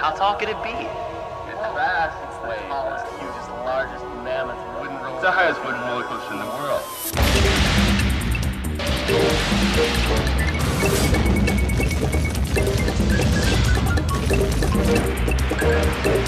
How tall could it be? It's vast. It's the tallest, hugest, largest mammoth wooden roller. It's the highest wooden roller coaster in the world.